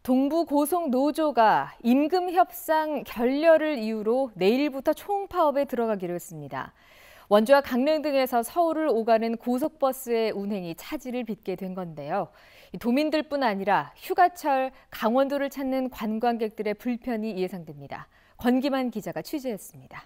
동부고속노조가 임금협상 결렬을 이유로 내일부터 총파업에 들어가기로 했습니다. 원주와 강릉 등에서 서울을 오가는 고속버스의 운행이 차질을 빚게 된 건데요. 도민들뿐 아니라 휴가철 강원도를 찾는 관광객들의 불편이 예상됩니다. 권기만 기자가 취재했습니다.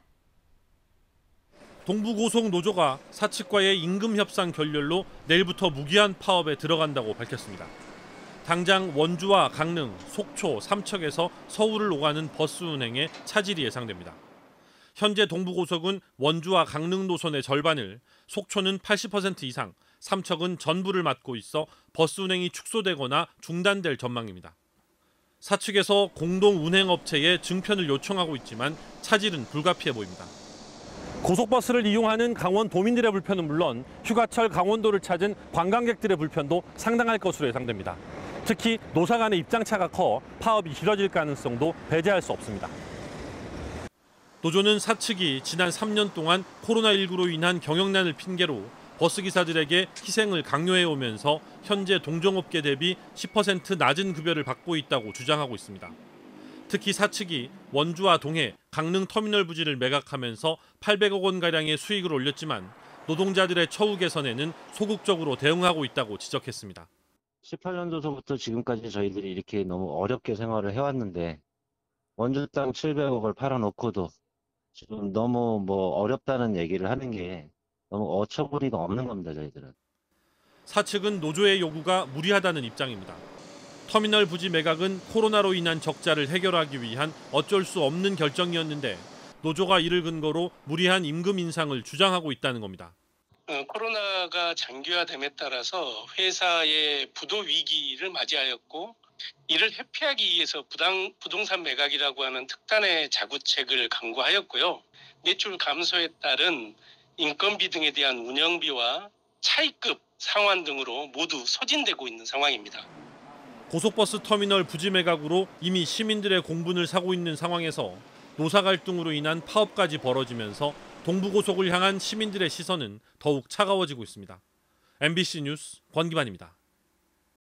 동부고속노조가 사측과의 임금협상 결렬로 내일부터 무기한 파업에 들어간다고 밝혔습니다. 당장 원주와 강릉, 속초, 삼척에서 서울을 오가는 버스 운행에 차질이 예상됩니다. 현재 동부고속은 원주와 강릉 노선의 절반을, 속초는 80% 이상, 삼척은 전부를 맡고 있어 버스 운행이 축소되거나 중단될 전망입니다. 사측에서 공동 운행업체에 증편을 요청하고 있지만 차질은 불가피해 보입니다. 고속버스를 이용하는 강원 도민들의 불편은 물론 휴가철 강원도를 찾은 관광객들의 불편도 상당할 것으로 예상됩니다. 특히 노사 간의 입장차가 커 파업이 길어질 가능성도 배제할 수 없습니다. 노조는 사측이 지난 3년 동안 코로나19로 인한 경영난을 핑계로 버스기사들에게 희생을 강요해 오면서 현재 동종업계 대비 10% 낮은 급여를 받고 있다고 주장하고 있습니다. 특히 사측이 원주와 동해, 강릉 터미널 부지를 매각하면서 800억 원가량의 수익을 올렸지만 노동자들의 처우 개선에는 소극적으로 대응하고 있다고 지적했습니다. 18년도서부터 지금까지 저희들이 이렇게 너무 어렵게 생활을 해왔는데 원주 땅 700억을 팔아놓고도 지금 너무 어렵다는 얘기를 하는 게 너무 어처구니가 없는 겁니다, 저희들은. 사측은 노조의 요구가 무리하다는 입장입니다. 터미널 부지 매각은 코로나로 인한 적자를 해결하기 위한 어쩔 수 없는 결정이었는데 노조가 이를 근거로 무리한 임금 인상을 주장하고 있다는 겁니다. 코로나가 장기화됨에 따라서 회사의 부도 위기를 맞이하였고 이를 회피하기 위해서 부동산 매각이라고 하는 특단의 자구책을 강구하였고요. 매출 감소에 따른 인건비 등에 대한 운영비와 차입급 상환 등으로 모두 소진되고 있는 상황입니다. 고속버스 터미널 부지 매각으로 이미 시민들의 공분을 사고 있는 상황에서 노사 갈등으로 인한 파업까지 벌어지면서 동부고속을 향한 시민들의 시선은 더욱 차가워지고 있습니다. MBC 뉴스 권기만입니다.